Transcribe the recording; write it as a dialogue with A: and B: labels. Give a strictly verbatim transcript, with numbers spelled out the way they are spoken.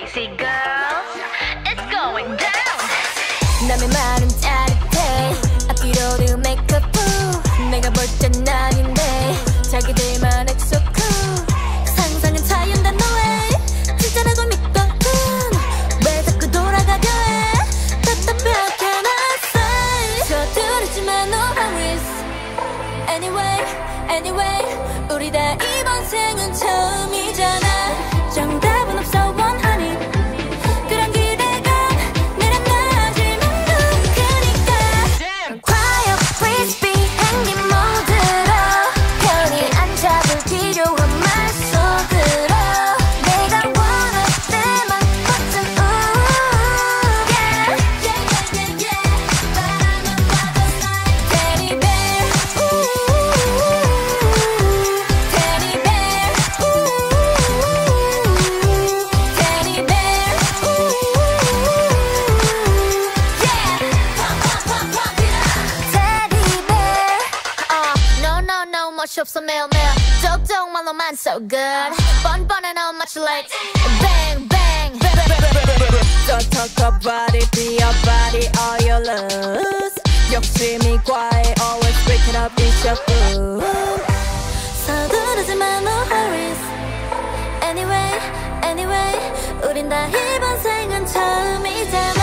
A: crazy girls, it's going down.
B: 남의 말은 짜릿해 앞뒤로도 메이크업 내가 볼 땐 아닌데 자기들만 엑소 cool 상상은 자연단 너의 진짜라고 믿거든 왜 자꾸 돌아가려 해 답답해 can I say 서두르지만 no hurries Anyway, anyway 우리 다 이번 생은 처음이잖아 정답은 없어 원하니 그런 기대감 내려 나지만 높으니까 Damn. Quiet, please be 행님 모드로 편히 앉아둘 필요한 말 속으로 내가 원할 때만 버튼 ooh yeah Yeah, yeah, yeah, yeah 바라만 봐도 like Teddy bear ooh Teddy bear ooh Teddy bear ooh Yeah pop, pop, pop, pop it up Teddy bear uh, No, no, no 멋이 없어 매일매일 쪽쪽말로만 so good 뻔뻔해 no much like Bang, bang
C: Don't talk about it, be about it, all you lose 욕심이 과해, always break it up, it's your food
B: 서두르지만 no hurries Anyway, anyway 우린 다 이번 생은 처음이잖아